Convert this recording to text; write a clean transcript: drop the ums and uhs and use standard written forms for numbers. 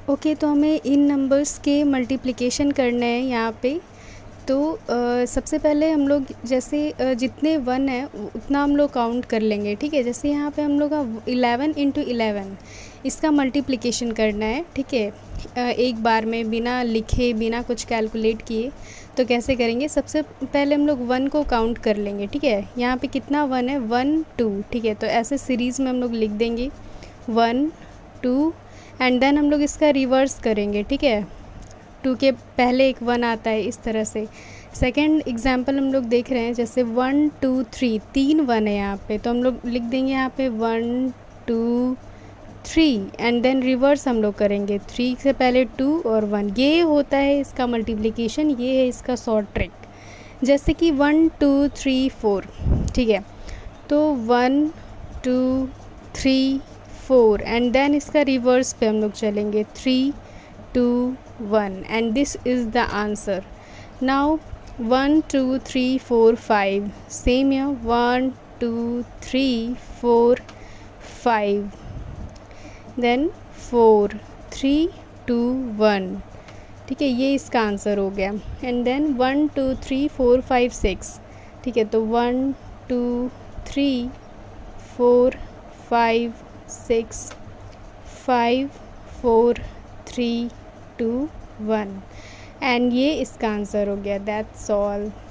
Okay, तो हमें इन numbers के मल्टीप्लिकेशन करना है यहाँ पे। तो सबसे पहले हम लोग जैसे जितने 1 है उतना हम लोग काउंट कर लेंगे, ठीक है। जैसे यहाँ पे हम लोग का 11 × 11 इसका मल्टीप्लिकेशन करना है, ठीक है। एक बार में बिना लिखे बिना कुछ कैलकुलेट किए। तो कैसे करेंगे, सबसे पहले हम लोग 1 को काउंट कर लेंगे, ठीक है। यहाँ पे कितना 1 है, 1 2, ठीक है। तो ऐसे सीरीज़ में हम लोग लिख देंगे 1 2 एंड देन हम लोग इसका रिवर्स करेंगे, ठीक है। 2 के पहले एक 1 आता है, इस तरह से। सेकंड एग्जांपल हम लोग देख रहे हैं, जैसे 1 2 3 3 1 है यहाँ पे, तो हम लोग लिख देंगे यहाँ पे 1 2 3 एंड देन रिवर्स हम लोग करेंगे 3 से पहले 2 और 1। ये होता है इसका मल्टीप्लिकेशन, ये है इसका शॉर्ट ट्रिक। जैसे कि 1 2 3 4, ठीक है। तो 1 2 3 4 एंड देन इसका रिवर्स पे हम लोग चलेंगे 3 2 1 and this is the answer. Now 1 2 3 4 5 same है, 1 2 3 4 5 देन 4 3 2 1, ठीक है। ये इसका आंसर हो गया। एंड देन 1 2 3 4 5 6, ठीक है। तो 1 2 3 4 5 6 5 4 3 2 1 एंड ये इसका आंसर हो गया। That's all.